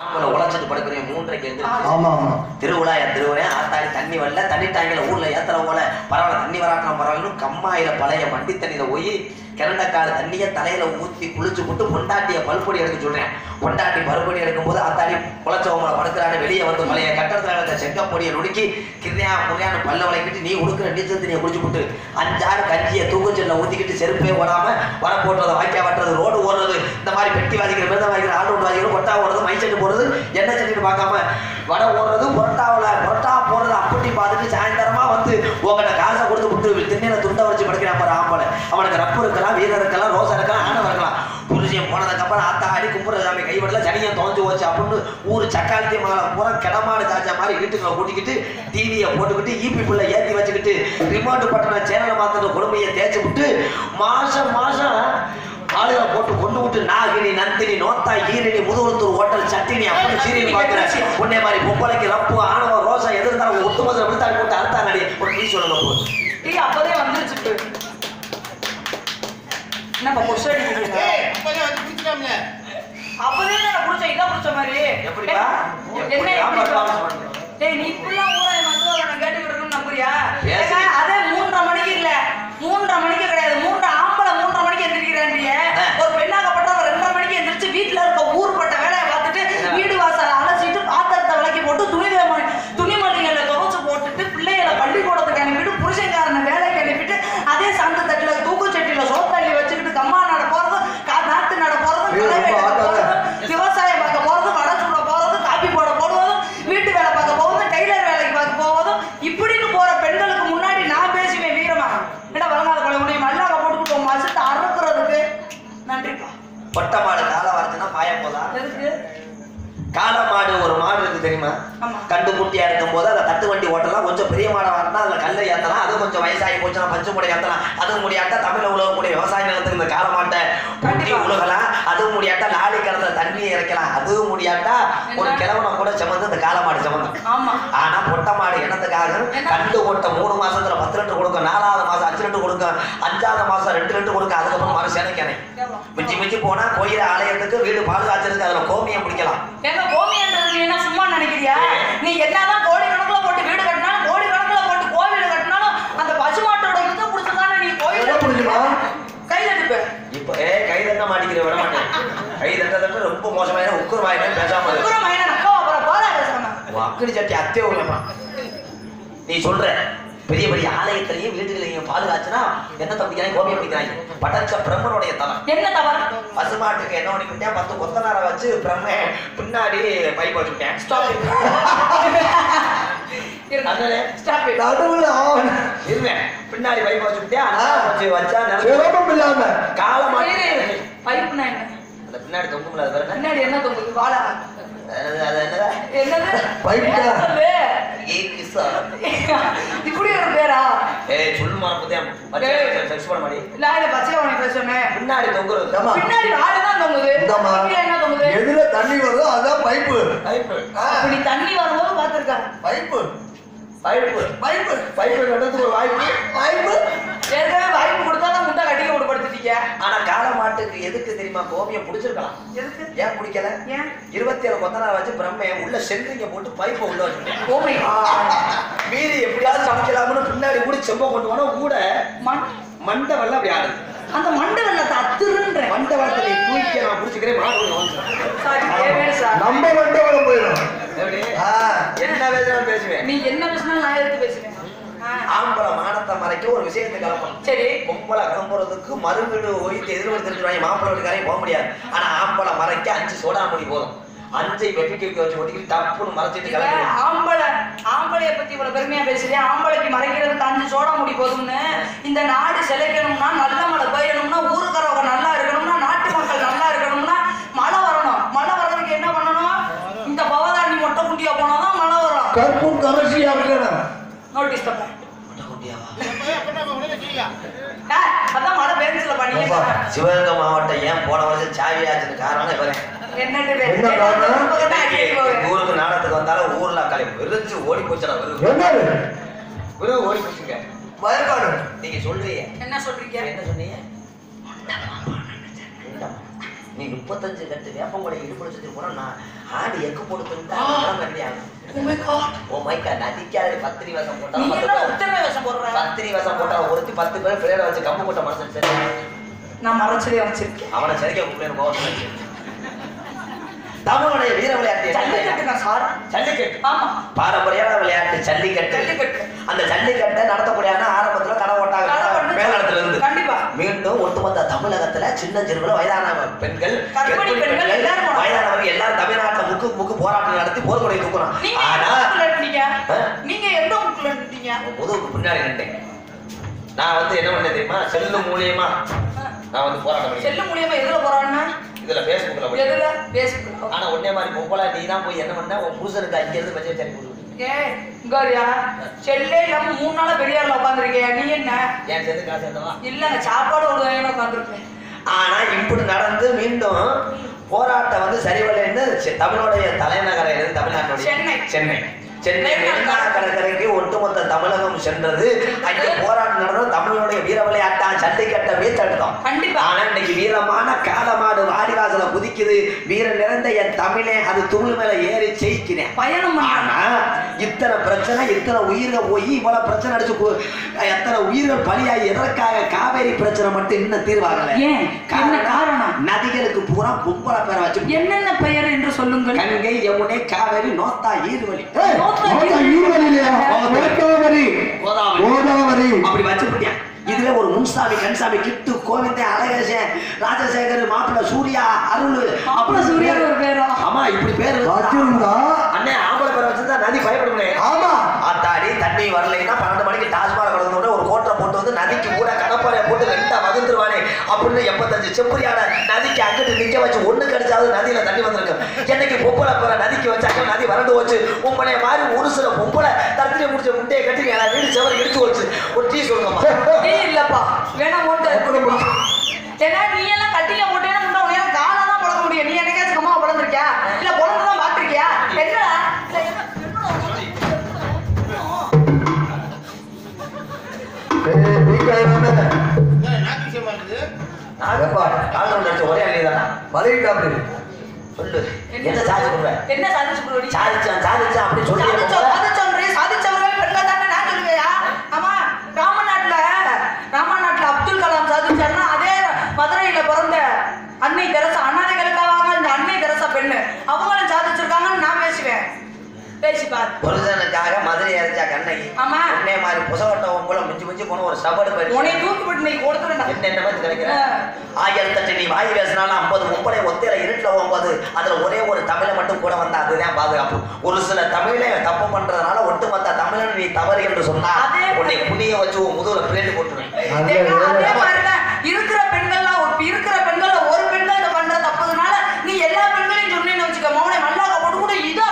உழைச்சிட்டு படுக்கிறேன் 3:30 திருவிழா திருவிழா ஆத்தாடி தண்ணி வரல தண்ணி டாங்கில ஊர்ல ஏத்தல போல பரவாயில்ல தண்ணி வராட்டம் பரவாயில்ல கம்மாயில பழைய மண்டி தண்ணியில போய் கிரண்டக்கால தண்ணியை தலையில ஊற்றி குளிச்சு போட்டு பொண்டாட்டிய பல்பொடி எடுக்க சொல்றேன். பொண்டாட்டி பல்பொடி எடுக்கும் போது ஆத்தாடி குளச்சவங்களை படுக்கிறாரு. வெளியே வந்து பழைய கட்டடத்துல இருக்க செங்கப்பொடியை நுடுக்கி கிரியா முறையான பல்ல வளைக்கிட்டு நீ உடுக்கிற நீச்சல் தண்ணியை குடிச்சு போட்டு 5-6 கஞ்சியை தூக்குச்சல்ல ஊத்திக்கிட்டு செருப்பே போடாம வர போட்டுறது வாய்க்கா வட்டுறது ரோடு ஓடுறது இந்த மாதிரி பெட்டி வாதிக்கிற மிருத வாதிக்கிற ஆண்டு வாதிக்கிற கொட்டா ஓடுறது மை செட்டு போடுறது எண்ணெய் செட்டு பார்க்காம வடை ஓடுறது பொரட்டா போடுறது அப்படி பார்த்துட்டு சாயந்தரமா வந்து உங்கள்கிட்ட காசை கொடுத்து விட்டு திண்ணையில துண்டை வச்சு படுக்கிறான் பாரு ஆம்பளை. அவனுக்கு ரப்பு இருக்கலாம் வீரர் இருக்கலாம் ரோசா இருக்கலாம் ஆணவம் இருக்கலாம். புருஷன் போனதுக்கப்புறம் ஆத்தா அடி கும்புற சாமி கைவிடல சனியம் தோஞ்சு போச்சு அப்படின்னு ஊர் சக்காலத்தி மகளை பூரா கிடமாடு சாச்சா மாதிரி வீட்டுக்குள்ள கூட்டிக்கிட்டு டிவியை போட்டுக்கிட்டு ஈபி பிள்ளை ஏற்றி வச்சுக்கிட்டு ரிமோட் பட்டன சேனலை மாத்திர கொடுமையை தேய்ச்சி விட்டு மாசம் ஆளுக போட்டு கொண்டு விட்டு நாகினி நந்தினி நோத்தா ஈரணி முதுகுளத்தூர் ஹோட்டல் சட்டினி அப்படின்னு சீரியல் பார்க்கிறேன். உன்னை மாதிரி பொம்பளைக்கு ரப்பு ஆணவம் ரோசா எதிர்த்தாலும் ஒட்டுமொத்த விழுத்தாடி போட்டு அறுத்தாங்கடி ஒரு நீ சொல்லல போகுது. அப்பதே வந்துருச்சு என்ன புஷ் அடிக்கிறீங்க? அப்பதே நான் புடிச்ச இத புடிச்ச மாதிரி எப்படிப்பா டேய் நீ இப்படிலாம் ஊரே வந்து நான் கேட்டு விடுறேன்னு நம்புறியா? அதே 3:30 மணிக்கு இல்ல 3:30 மணிக்கு கிடையாது 3 ஆம்பளை 3:30 மணிக்கு எந்திரிக்கிறான்றியே. ஒரு பெண்ணாகப்பட்டவங்க 2:30 மணிக்கு எந்திரிச்சு வீட்டுல இருக்க ஊர்பட்ட வேலையை பார்த்துட்டு வீடு வாசலை அலசிட்டு பாத்திரத்தை விளக்கி போட்டு துணிமணிகளை துவச்சு போட்டுட்டு பிள்ளைகளை பள்ளிக்கூடத்துக்கு அனுப்பிட்டு புருஷன்காரனை வேலைக்கு அனுப்பிட்டு அதே சாந்த தட்டுல தூக்குச்சட்டியில சோத்தள்ளி வச்சுக்கிட்டு கம்மா நட போறது நாட்டு நட போறது விவசாயம் பார்க்க போறது வடை சுட போறது காப்பி போட போடுவதும் வீட்டு வேலை பார்க்க போவதும் டெய்லர் வேலைக்கு பார்க்க போவதும் இப்படின்னு போற பெண்களுக்கு முன்னாடி நான் பேசுவேன் வீரமா என்ன வழங்காத கொலை முடியும் மல்லாக போட்டுக்கிட்டு உன் மசத்தை அறுக்கிறதுக்கு நன்றிப்பா. பொட்டை மாடு காலை வரச்சுன்னா பாய போதா எதுக்கு? காளை மாடு ஒரு மாடு இருக்கு தெரியுமா? கண்டு குட்டியா இருக்கும் போது அதை தட்டு வண்டி ஓட்டலாம். கொஞ்சம் பெரிய மாடை வரனா அதுல கல்லை ஏத்தலாம். அது கொஞ்சம் வயசாகி போச்சுன்னா பஞ்சு முடை ஏத்தலாம். அது முடியாட்டா தமிழ உலகக்கூடிய விவசாய நிலத்துக்கு இந்த காளை மாட்டை குட்டி உலகலாம். அது முடியாட்டா லாலி கிணத்துல தண்ணி இறைக்கலாம். அது முடியாட்டா ஒரு கிழவனை கூட செமந்து இந்த காளை மாடு செமந்தும். ஆனா பொட்டை மாடு என்னத்துக்காக கண்டு ஓட்ட 3 மாசத்துல 10 லிட்டர் கொடுக்கும், 4வது மாசம் 5 லிட்டர் கொடுக்கும், 5வது மாசம் 2 லிட்டர் கொடுக்கும். அதுக்கப்புறம் மறு சேனைக்கானே மிஞ்சி போனா கோயில் ஆலயத்துக்கு வீடு பாதுகாத்துருக்கு. அதுல கோமியம் பிடிக்கலாம். கோமியன்றது என்ன சும்மா நினைக்கிறியா? நீ என்னதான் கோடி கணக்குல போட்டு வீடு கட்டினாலும் கோடி கணக்குல போட்டு கோவில் கட்டினாலும் அந்த பசுமாட்டோட இதை பிடிச்சதானே நீ கோயில பிடிக்குமா? கை தட்டுப்ப இப்ப கை தட்ட மாட்டேங்கிற விட மாட்டேன். கை தட்டை ரொம்ப மோசமான உக்குரமாயினே பேசாம அப்புறம் போதா பேசாம அக்கடி சட்டி அத்தே உள்ளமா நீ சொல்ற பெரிய பெரிய ஆலயத்திலையும் வீட்டுகளையும் பாதுகாச்சுன்னா என்ன தப்பிக்கிறாங்க? கோமியம் பிடிக்கிறாங்க. படைச்ச பிரம்மனுடைய தலம் என்ன தவறு? பசுமாட்டுக்கு என்ன பண்ணிவிட்டேன் 10 கொத்தனாரை வச்சு பிரம்ம பின்னாடி பைப் வச்சுட்டேன். பின்னாடி பைப் வச்சுட்டேன் வச்சா கால மாட்டு பைப்னா என்ன? அந்த பின்னாடி தொங்கும்ல அது வேற பின்னாடி என்ன தொங்குது? வாழை இப்படி ஒரு பேரா? சொல்லுமா பின்னாடி தொங்குறது பின்னாடி வாழைதான் தொங்குது. என்ன தொங்குது? எதுல தண்ணி வருதோ அதான் பைப்பு. அப்படி தண்ணி வரும்போது பார்த்திருக்காங்க. பைப்பு ஒரு வாய்ப்பு ஏற்கனவே வாய்ப்பு கொடுத்தாதான் முட்டை கட்டிக்க விடுபடுத்திட்டீங்க. ஆனா காளை மாட்டுக்கு எதுக்கு தெரியுமா கோமியம் பிடிச்சிருக்கலாம்? எதுக்கு? ஏன் பிடிக்கல? 27 கொத்தனாரை வச்சு பிரம்மையை உள்ள சென்ட்ரிங்க போட்டு பைப்பை உள்ள வச்சுட்டேன். மீறி எப்படியாவது சமைக்கலாம்னு பின்னாடி கூட செம்ப கொண்டு போனா கூட மண்டை வெள்ளம் அப்படி ஆடுது. அந்த மண்டை வெள்ளத்தை அத்துருன்ற மண்டை வெள்ளத்தை நீ தூக்கி நான் பிடிச்சிக்கிறேன். நம்ம மண்டை வெள்ளம் போயிடும். என்ன பேசுறாலும் பேசுவேன். நீ என்ன பேசினாலும் நான் எடுத்து பேசுவேன். ஆம்பளை மானத்தை மறைக்க ஒரு விஷயத்தை கலப்பணும். சரி, பொம்பளை கிளம்புறதுக்கு மறுவீடு ஒய்த்து எதிர்வடு தெரிஞ்சுவாங்க. மாப்பிள்ளை வீட்டுக்காரையும் போக முடியாது. ஆனா ஆம்பளை மறைக்க 5 சோடா முடி போதும். 5 வெட்டி வச்சு ஒட்டிக்கிட்டு டப்புன்னு மறைச்சிட்டு கிளம்பி. ஆம்பளைய பத்தி இவ்வளவு பெருமையா பேசுறேன். ஆம்பளைக்கு மறைக்கிறதுக்கு 5 சோடா முடி போதும்னு இந்த நாடு செழிக்கணும்னா, நல்ல மழை பெய்யணும்னா, ஊருக்காரவங்க நல்லா இருக்கணும்னா, நாட்டு மக்கள் நல்லா இருக்கணும்னா மழை வரணும். மழை வர்றதுக்கு என்ன பண்ணணும்? இந்த பவதாரணி மொட்டை குண்டியா போனாதான் மழை வரும். கற்பூர் கவர்ச்சியா இருக்கணும். நோட்டீஸ் தப்பா அதான் மழை பெஞ்சல பண்ணி. சிவகங்கை மாவட்டம் ஏன் போன வருஷம் சாவியாச்சுன்னு காரணம் ஊருக்கு நாடத்துக்கு வந்தாலும் ஊர்ல கலை வெறிச்சு ஓடி போச்சுடா. ஓடி போச்சுங்க வயக்காடு. நீங்க சொல்றீங்க என்ன சொல்றீங்க? என்ன சொன்னீங்க? நீ 35 கட்டு வேப்பங்கொடை இடுப்பு வச்சுட்டு போனா நான் ஆடி எக்கு போட்டு தந்துட்டா ஓ மை காட் நதிக்காது பத்திரி வேஷம் போட்டா பத்திரி வேஷம் போட்டா ஒருத்தி 10 பேர் பிளேட வச்சு கம்பு போட்ட மனசு சரி நான் மறைச்சதே வச்சிருக்கேன் அவனை சரிக்க கூப்பிட்டு போக வச்சு தமிழுடைய வீர விளையாட்டு ஜல்லிக்கட்டுங்க சார். ஜல்லிக்கட்டு ஆமா பாரம்பரியான விளையாட்டு ஜல்லிக்கட்டு. அந்த ஜல்லிக்கட்டை நடத்தக்கூடிய ஆரம்பத்துல கடை ஓட்டாங்க மேலத்துல இருந்து கண்டிப்பா மீண்டும் ஒட்டுமொத்த தமிழகத்துல சின்ன சிறுவர்கள் வயதான பெண்கள் வயதானவர்கள் எல்லாரும் தமிழ்நாட்டுல முக்கு போராட்டம் நடத்தி போர்க்கொடை தூக்குறோம். ஆனா நீங்க எந்த முக்குல இருந்தீங்க? முதுகுக்கு பின்னாடி நின்றேன். நான் வந்து என்ன பண்ண தெரியுமா, செல்லு மூலியமா நான் வந்து போராட்டம் பண்ணி. செல்லு மூலியமா எதுல போராடினா? இதுல Facebookல போய். எதுல? Facebookல. ஆனா ஒண்ணே மாதிரி பொம்பளை நீ தான் போய் என்ன பண்ண, உன் புருஷனுக்கு அங்க இருந்து மெசேஜ் அனுப்பி விடு. இங்கயா செல்லே இல்லாம 3 நாளா பெரியார்ல உட்கார்ந்திருக்கியா நீ? என்ன ஏன் சேர்ந்து காசு எடுத்தவா? இல்லங்க சாப்பாடு ஒரு வேணும் உட்கார்ந்திருக்கேன். ஆனா இப்படி நடந்து மீண்டும் போராட்டம் வந்து சரிவல்லைன்னு தமிழுடைய தலைநகரம் தமிழ்நாட்டுடைய சென்னை மெரினா கடற்கரைக்கு ஒட்டுமொத்த தமிழகம் சென்றது. அங்கே போராட்டம் நடந்தது. தமிழுடைய வீர விளையாட்டா ஜல்லிக்கட்டை மீட்டெடுத்தோம். ஆனா இன்னைக்கு வீரமான காலமாடு வாடிவாசல குதிக்குது. வீர நிறைந்த என் தமிழே அது துளு மேல ஏறி ஜெயிக்கிறேன் பயணம். ஆனா இத்தனை பிரச்சனை, இத்தனை உயிர்கள் போய் இவ்வளவு பிரச்சனை அடிச்சு எத்தனை உயிர்கள் பலியாகி எதற்காக காவேரி பிரச்சனை மட்டும் இன்னும் தீர்வாகல? காரணம் நதிகளுக்கு பூரா பொம்பளை பேரை வச்சு என்னென்ன பெயர் என்று சொல்லுங்கள். கங்கை, யமுனை, காவேரி, நோத்தா, ஈர்வழி, கோதாவரி அப்படி வச்சுட்டியா. இதுல ஒரு முன்சாமி, கன்சாமி, கிட்டு, கோவிந்தன், அழகேசன், ராஜசேகர், மாப்பிள்ள சூர்யா, அருள், அப்ப சூர்யா ஒரு பேரா? ஆமா இப்படி பேரு அண்ணே ஆம்பளை பேரை வச்சிருந்தா நதி பயப்படுமே. ஆமா ஆத்தாடி தண்ணி வரலைன்னா 12 மணிக்கு டாஸ்மாக் கடந்தோட ஒரு கோட்டை போட்டு வந்து நதிக்கு கூட கடப்பாறையை போட்டு 2 வகுத்துருவானே அப்படின்னு 75 செப்பரியான நதிக்கு அங்கிட்டு நிக்க வச்சு ஒண்ணு கிடைச்சாவது நதியில தண்ணி வந்திருக்கு. என்னைக்கு பொம்பளை பேரை நதிக்கு வச்சாக்க நதி வறண்டு போச்சு. உங்களை மாதிரி ஒரு சில பொம்பளை தத்திரியை முடிச்ச முட்டையை கட்டி வீடு செவரை இடிச்சு வச்சு ஒரு டீ சொல்லுங்கம்மா. இல்லப்பா வேணா ஓட்டு. ஏன்னா நீ எல்லாம் கட்டில போட்டேன்னா உன்ன காலம் தான் பழக்க முடியும். நீ என்னைக்காச்சும் அம்மா பழந்திருக்கியா? இல்ல பொழுதுதான் பாத்திருக்கியா? என்னடா ஒரே அழியதானா சொல்லு. என்ன சாதிச்சு என்ன சாதிச்சு சாதிச்சா அப்படி சொல்லி சாதிச்சவர்கள் பெண்கள் தானே நான் சொல்லுவேயா? ஆமா ராமநாட்டுல அப்துல் கலாம் சாதிச்சாருன்னா அதே மதுரையில பிறந்த அன்னை தெரசா அனாதைகளுக்காக இந்த அன்னை தெரசா பெண்ணு அவங்களும் சாதிச்சிருக்காங்கன்னு நான் பேசுவேன். பேசிப்பார் புருஷனுக்காக மதுரை அரைச்சா கண்ணகி. ஆமா உன்னே மாதிரி புசவட்டம் போல மிஞ்சி போன ஒரு சபடு போய் உன்னை தூக்கி விட்டு நீ கொடுத்துருந்தா என்ன மாதிரி கிடைக்கிற 1008 நீ வாய் பேசினாலும் 50 மும்பளை ஒத்தையில இருட்டுல போகும்போது அதுல ஒரே ஒரு தமிழை மட்டும் கூட வந்தா அதுதான் பாதுகாப்பு. ஒரு சில தமிழை தப்பு பண்றதுனால ஒட்டுமொத்த தமிழன் நீ தவறு என்று சொன்னா உன்னை புனிய வச்சு முதுகுல பிளேட் போட்டுருவேன். அதே மாதிரிதான் இருக்கிற பெண்கள்ல ஒரு பெண்கள் இதை பண்ற தப்புனால நீ எல்லா பெண்களையும் சொன்னேன்னு வச்சுக்க மௌனை மல்லாக்க போட்டு கூட இதா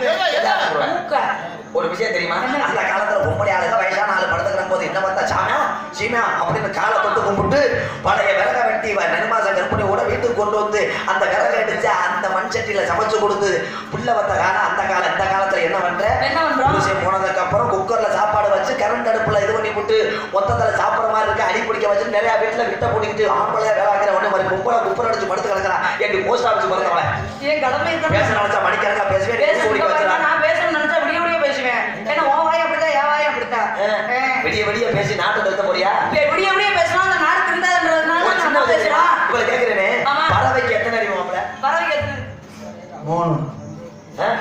ஒரு விஷயம் தெரியுமா, அந்த காலத்துல பொம்பளை ஆளுங்க வயசான ஆளு படுத்துக்கிற போது என்ன பார்த்தா சாமியா சீனா அப்படின்னு காலை தொட்டு கும்பிட்டு பழைய விறக வெட்டி நெருமாச கற்பனை கூட வீட்டுக்கு கொண்டு வந்து அந்த விறக அடிச்சு அந்த மண் சட்டியில சமைச்சு கொடுத்து புள்ள வந்த காலம் அந்த காலம். இந்த காலத்துல என்ன பண்ற, போனதுக்கு அப்புறம் குக்கர்ல சாப்பாடு வச்சு கரண்ட் அடுப்புல இது பண்ணி விட்டு மொத்தத்துல சாப்பிட்ற மாதிரி இருக்கு அடி பிடிக்க வச்சு நிறைய வீட்டுல விட்ட போட்டுக்கிட்டு ஆம்பளை வேலை வைக்கிற உடனே மாதிரி கும்பலை குப்பர் அடிச்சு படுத்து கிடக்குறா. எப்படி போஸ்ட் ஆஃபீஸ் பிறந்தவளை பேச நினைச்சா மணிக்கணக்கா பேசுவேன். நான் பேசணும்னு நினைச்சா விடிய விடிய பேசுவேன். ஏன்னா உன் வாய் அப்படித்தான் என் வாய் அப்படித்தான். விடிய பேசி நாட்டு நிறுத்த போறியா? விடிய விடிய பேசினா அந்த நாடு திருந்தாதுன்றதுனால நான் பேசுறேன். இவளை கேட்கிறேனே பறவைக்கு எத்தனை அறிவு மாப்பிள? பறவைக்கு எத்தனை? 3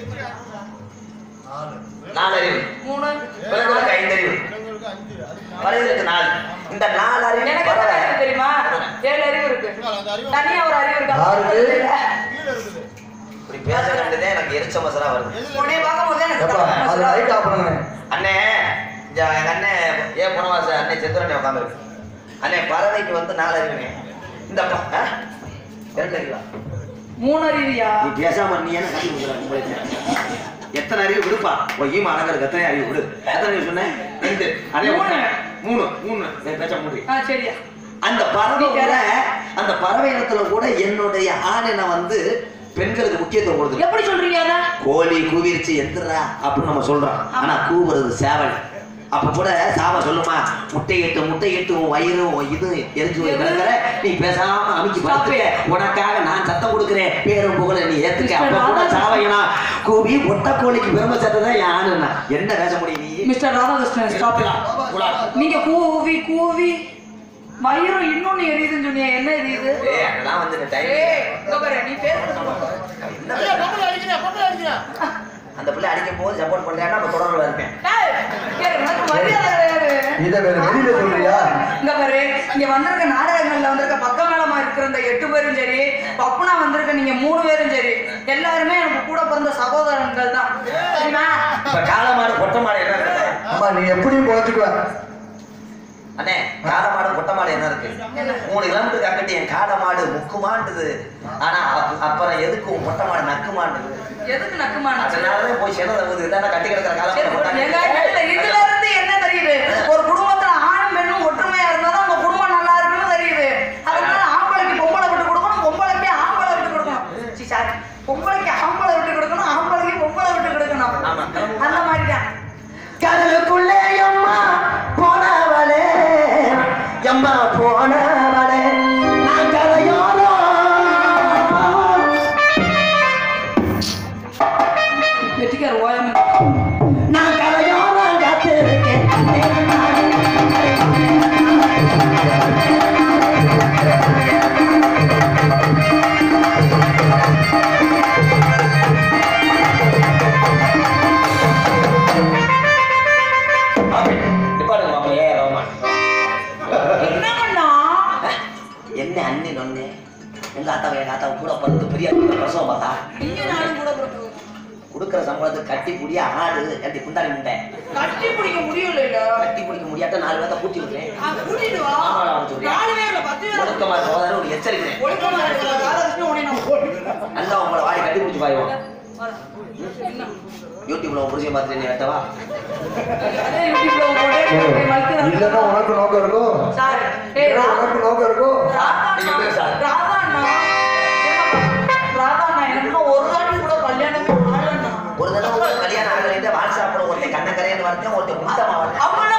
4 அறிவு. 3 விலங்குகளுக்கு 5 அறிவு. பறவைகளுக்கு 4. இந்த 4 அறிவு எனக்கு எத்தனை அறிவு தெரியுமா? 7 அறிவு இருக்கு. தனியா ஒரு அறிவு இருக்கு. இப்படி பேச வேண்டியதே எனக்கு எரிச்ச மசரா வருது. உன்னை பார்க்கும்போது எனக்கு அண்ணே எங்க அண்ணே ஏன் போனவாச அண்ணே செத்துரண்ணே உட்காந்துருக்கு. அண்ணே பறவைக்கு வந்து 4 அறிவுங்க. இந்த 2 அறிவா? 3 அறிவியா? நீ பேசாம நீ என்ன கட்டி கொடுக்குற? எத்தனை அறிவு விடுப்பா? ஈமா அழகருக்கு எத்தனை அறிவு விடு. எத்தனை அறிவு சொன்னேன்? 2. அதே 3 பேச முடியும். சரியா? அந்த பறவை இடத்துல கூட என்னுடைய ஆணினை வந்து பெண்களுக்கு முக்கியத்துவம் கொடுத்து. எப்படி சொல்றீங்க? கோழி கூவிருச்சு எந்திரா அப்படின்னு நம்ம சொல்றோம். ஆனா கூவுறது சேவல் அப்ப கூட சாம சொல்லுமா, முட்டையிட்டு உன் வயிறும் இது எரிஞ்சு கிடக்குற, நீ பேசாம அமைச்சு பார்த்துக்க, உனக்காக நான் சத்தம் கொடுக்குறேன், பேரும் புகழ நீ ஏத்துக்க. அப்ப கூட சாவையனா கூவி ஒட்ட கோழிக்கு பெருமை சத்ததான் யானுன்னா என்ன பேச முடியும் நீ? Mister Radhakrishnan stop. நீங்க கூவி கூவி வயிறு இன்னொன்னு எரியுதுன்னு சொன்னீங்க, என்ன எரியுது? அதெல்லாம் வந்து டைம் நீ பேசுறது அந்த பிள்ளை அடிக்கும் போது சப்போர்ட் பண்றேன்னா அப்ப தொடர்புல இருப்பேன். இதை வேற வெளியில சொல்றியா? இங்க பாரு, இங்க வந்திருக்க நாடகங்கள்ல வந்திருக்க பக்க மேளமா இருக்கிற இந்த 8 பேரும் சரி, பப்புனா வந்திருக்க நீங்க 3 பேரும் சரி, எல்லாருமே எனக்கு கூட பிறந்த சகோதரர்கள் தான். சரிமா? இப்ப காலமாடு பொட்டமாடு என்ன இருக்கு? அம்மா நீ எப்படியும் போச்சுக்குவ அண்ணே, காலமாடு பொட்டமாடு என்ன இருக்கு? 3 கிலோமீட்டருக்கு அக்கட்டி என் காலமாடு முக்குமாண்டுது. ஆனா அப்புறம் எதுக்கு பொட்டமாடு நக்குமாண்டுது? எதுக்கு நக்குமாண்டு? அதனாலதான் போய் சேர்ந்தது. இல்லன்னா கட்டி கிடக்கிற காலமாடு. இதுல இருந்து என்ன தெரியுது? ஒரு குடும்பத்துல ஆணும் பெண்ணும் ஒற்றுமையா இருந்தாதான் அந்த குடும்பம் நல்லா இருக்குன்னு தெரியுது. அதனால ஆம்பளைக்கு பொம்பளை விட்டு கொடுக்கணும், பொம்பளைக்கு ஆம்பளை விட்டு கொடுக்கணும். சாரி, பொம்பளைக்கு ஆம்பளை விட்டு கொடுக்கணும், ஆம்பளைக்கு பொம்பளை விட்டு கொடுக்கணும். அந்த மாதிரிதான். கடலுக்குள்ளே அம்மா போனவளே, அம்மா போனவளே, நான் கரையோரோ வெட்டிக்கார ஓயம் நான் கரையோரோ காத்திருக்கேன். என்ன அண்ணி நொண்ணு எங்க ஆத்தாவை கூட பிறந்து பெரிய பிரசவம் பார்த்தா கொடுக்குற சம்பளத்துக்கு கட்டி புடிய ஆடு கட்டி குண்டாடி முண்டை கட்டி பிடிக்க முடியல. கட்டி பிடிக்க முடியாட்ட 4 பேர்த்த கூட்டி விடுறேன். ஒரு எச்சரிக்கிறேன். நல்லா உங்களை வாடி கட்டி பிடிச்சி பாய்வோம். யூடியூப்ல புரிஞ்ச பார்த்துட்டு நீ வெட்டவா? இல்லன்னா உனக்கு நோக்கம் இருக்கும், உனக்கு நோக்கம் இருக்கும். ஒரு தடவை கல்யாணம் ஆகலைன்னு வாட்ஸ்அப்ல ஒருத்தன் கண்ணக்கரைன்னு வரேன், ஒருத்தன் முத்தமா வரேன்.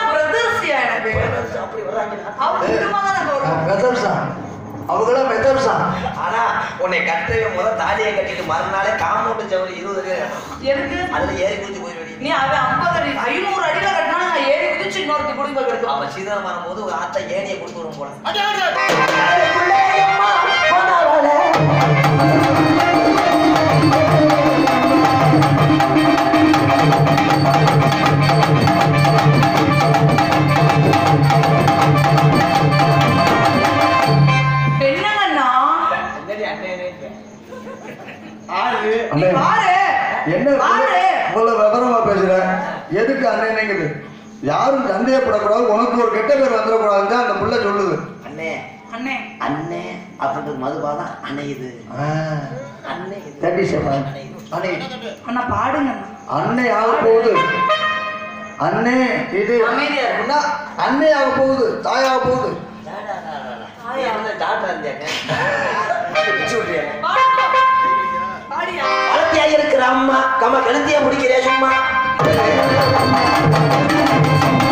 அவங்களாம் மெத்தப்ஸா. ஆனா உன்னை கட்டவே முதல் தாலியை கட்டிட்டு மறுநாளே காம்பவுண்ட் செவரி 20 எதுக்கு? அதுல ஏறி குதிச்சு போயிடுவேன். நீ அவன் 50 அடி 500 அடியில கட்டினா நான் ஏறி குதிச்சு இன்னொருத்தி குடிக்க போயிடுவேன். அவன் சீதனம் வரும்போது ஒரு ஆத்த ஏணியை கொடுத்து வரும் போல. என்ன இவ்வளவு விவரமா பேசுற? எதுக்கு அண்ணனுங்குது? யாரும் சந்தேகப்படக்கூடாது, உனக்கு ஒரு கெட்ட பேர் வந்துடக்கூடாதுன்னு அந்த புள்ள சொல்லுது. அண்ணே அண்ணே அண்ணே அப்படின்றது மதுபாதான் அணையுது. அண்ணே அண்ணா பாடுங்க. அன்னை ஆக போகுது, அண்ணே இது அன்னை ஆக போகுது, தாயாக போகுது. வளர்த்தியா இருக்கிற அம்மா கம கழுத்தியா முடிக்கிறே சும்மா.